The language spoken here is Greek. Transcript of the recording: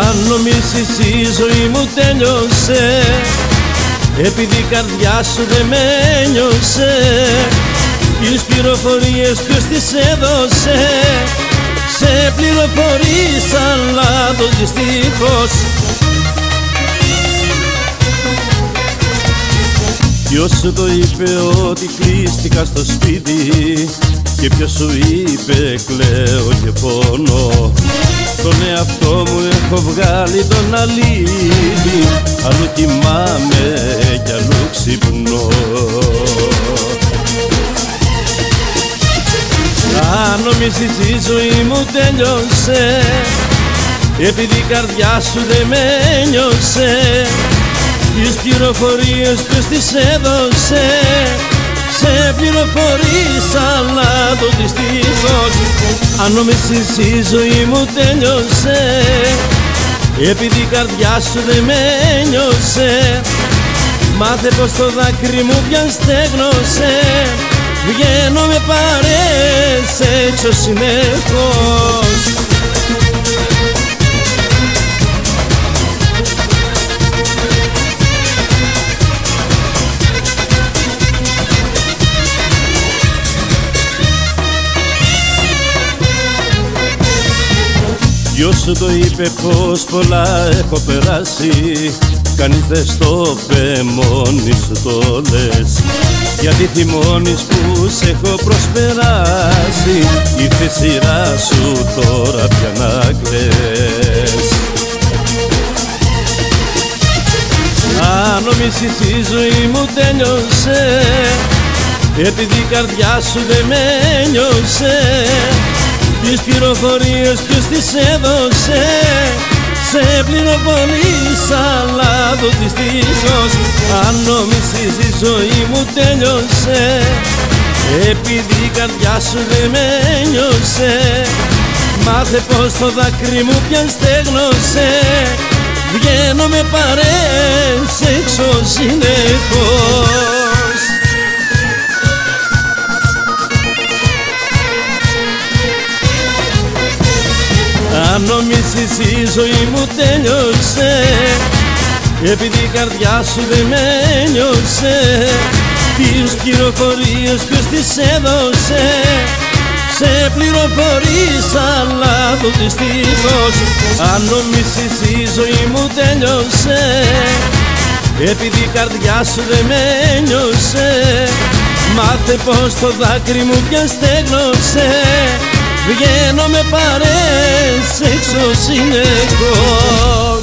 Αν νομίζεις η ζωή μου τέλειωσε, επειδή η καρδιά σου δεν με ένιωσε, τις πληροφορίες ποιος τις έδωσε, σε πληροφορήσα λάθος δυστυχώς. Ποιος σου το είπε ότι κλείστηκα στο σπίτι, και ποιος σου είπε κλαίω και πονώ? Τον εαυτό μου έχω βγάλει τον αλήτη, αλλού κοιμάμαι κι αλλού ξυπνώ. Αν νομίζεις η ζωή μου τέλειωσε, επειδή η καρδιά σου δεν με ένιωσε, τις πληροφορίες ποιος τις έδωσε, σε πληροφορήσα λάθος δυστυχώς. Αν νομίζεις η ζωή μου τέλειωσε, επειδή η καρδιά σου δεν με ένιωσε, μάθε πως το δάκρυ μου πια στέγνωσε, βγαίνω με παρέες έξω συνεχώς. Ποιος σου το είπε πως πολλά έχω περάσει, κανείς δεν στο είπε, μόνη σου το λες. Γιατί θυμώνεις που σε έχω προσπεράσει, ήρθε η σειρά σου τώρα πια να κλαις. Αν νομίζεις η ζωή μου τέλειωσε, επειδή η καρδιά σου δεν με ένιωσε, τις πληροφορίες ποιος τις έδωσε, σε πληροφορήσα λάθος δυστυχώς. Αν νομίζεις η ζωή μου τέλειωσε, επειδή η καρδιά σου δεν με ένιωσε, μάθε πως το δάκρυ μου πια στέγνωσε, βγαίνω με παρέες έξω συνεχώς. Αν νομίζεις η ζωή μου τέλειωσε, επειδή η καρδιά σου δεν με ένιωσε, τις πληροφορίες ποιος τις έδωσε, σε πληροφορήσα λάθος δυστυχώς. Αν νομίζεις η ζωή μου τέλειωσε, επειδή η καρδιά σου δεν με ένιωσε, μάθε πως το δάκρυ μου πια στέγνωσε, βγαίνω με παρέες έξω συνεχώς.